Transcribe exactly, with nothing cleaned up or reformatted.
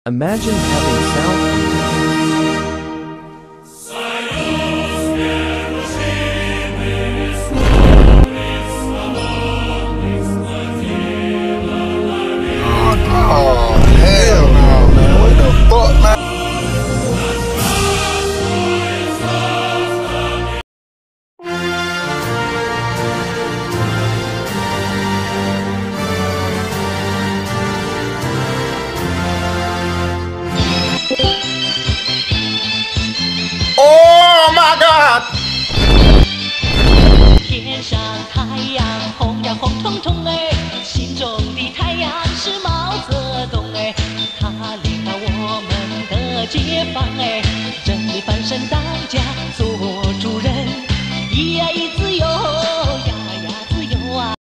Imagine having sound. Oh, hell no, man. What the fuck, man? Oh my God！ 天上太阳红呀红彤彤哎，心中的太阳是毛泽东哎，他领导我们的解放哎，真理翻身大。